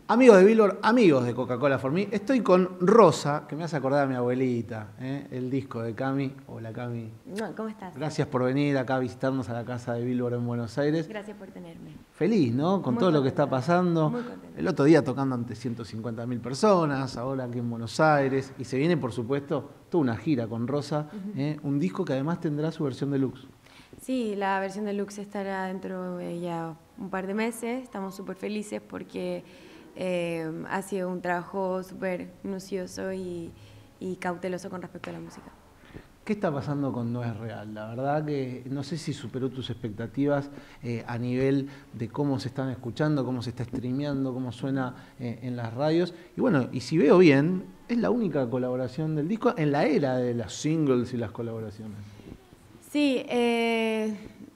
Amigos de Billboard, amigos de Coca-Cola For Me, estoy con Rosa, que me hace acordar a mi abuelita, el disco de Cami. Hola Cami. No, ¿cómo estás? Gracias por venir acá a visitarnos a la casa de Billboard en Buenos Aires. Gracias por tenerme. Feliz, ¿no? Con Muy todo lo que contenta. está pasando. Muy contenta. El otro día tocando ante 150.000 personas, ahora aquí en Buenos Aires. Y se viene, por supuesto, toda una gira con Rosa. Un disco que además tendrá su versión deluxe. Sí, la versión deluxe estará dentro de ya un par de meses. Estamos súper felices porque ha sido un trabajo súper minucioso y cauteloso con respecto a la música. ¿Qué está pasando con No Es Real? La verdad que no sé si superó tus expectativas a nivel de cómo se están escuchando, cómo se está streameando, cómo suena en las radios. Y bueno, y si veo bien, es la única colaboración del disco en la era de las singles y las colaboraciones. Sí, es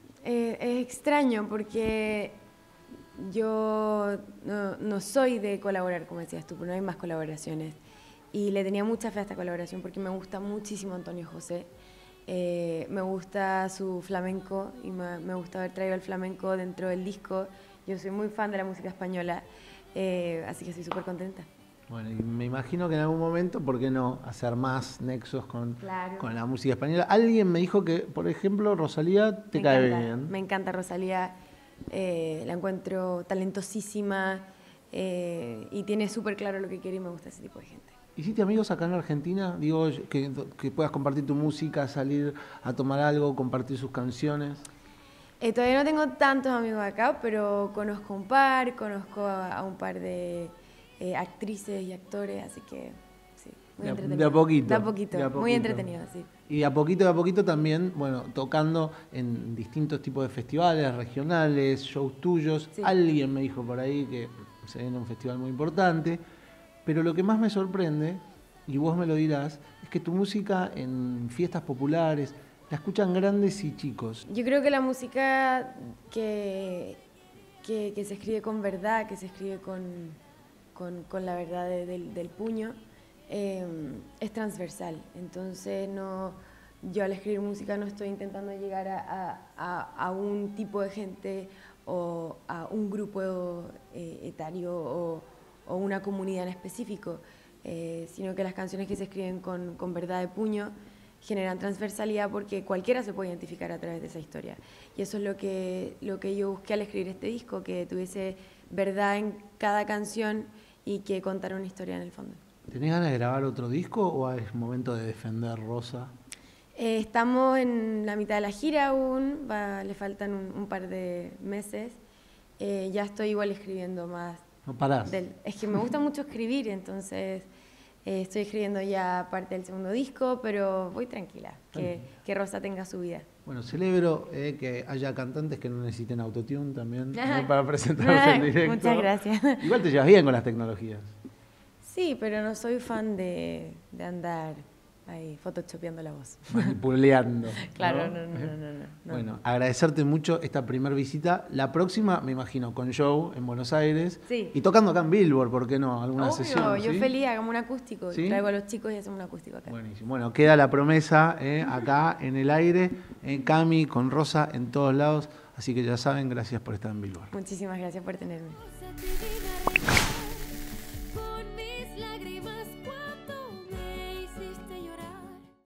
extraño porque yo no soy de colaborar, como decías tú, pero no hay más colaboraciones. Y le tenía mucha fe a esta colaboración porque me gusta muchísimo Antonio José. Me gusta su flamenco y me gusta haber traído el flamenco dentro del disco. Yo soy muy fan de la música española, así que estoy súper contenta. Bueno, y me imagino que en algún momento, ¿por qué no hacer más nexos con la música española? Alguien me dijo que, por ejemplo, Rosalía te cae bien. Me encanta Rosalía, la encuentro talentosísima y tiene súper claro lo que quiere y me gusta ese tipo de gente. ¿Hiciste amigos acá en Argentina? Digo, que puedas compartir tu música, salir a tomar algo, compartir sus canciones. Todavía no tengo tantos amigos acá, pero conozco conozco a un par de actrices y actores, así que sí, muy entretenido. De a poquito. De a poquito, muy entretenido, sí. Y de a poquito también, bueno, tocando en distintos tipos de festivales, regionales, shows tuyos. Sí. Alguien me dijo por ahí que se viene un festival muy importante. Pero lo que más me sorprende, y vos me lo dirás, es que tu música en fiestas populares la escuchan grandes y chicos. Yo creo que la música que se escribe con verdad, que se escribe con la verdad del puño, es transversal. Entonces yo al escribir música no estoy intentando llegar a un tipo de gente o a un grupo etario o una comunidad en específico, sino que las canciones que se escriben con verdad de puño generan transversalidad porque cualquiera se puede identificar a través de esa historia. Y eso es lo que yo busqué al escribir este disco, que tuviese verdad en cada canción y que contara una historia en el fondo. ¿Tenés ganas de grabar otro disco o es momento de defender Rosa? Estamos en la mitad de la gira aún, le faltan un par de meses. Ya estoy igual escribiendo más. No parás. Es que me gusta mucho escribir, entonces estoy escribiendo ya parte del segundo disco, pero voy tranquila, que Rosa tenga su vida. Bueno, celebro que haya cantantes que no necesiten autotune también para presentarse en directo. Muchas gracias. Igual te llevas bien con las tecnologías. Sí, pero no soy fan de andar ahí photoshopeando la voz. Manipuleando. Claro, ¿no? No. Bueno, agradecerte mucho esta primera visita. La próxima, me imagino, con show en Buenos Aires. Sí. Y tocando acá en Billboard, ¿por qué no? ¿Alguna sesión? Yo ¿sí? feliz, hagamos un acústico. ¿Sí? Traigo a los chicos y hacemos un acústico acá. Buenísimo. Bueno, queda la promesa acá en el aire, Cami, con Rosa en todos lados. Así que ya saben, gracias por estar en Billboard. Muchísimas gracias por tenerme.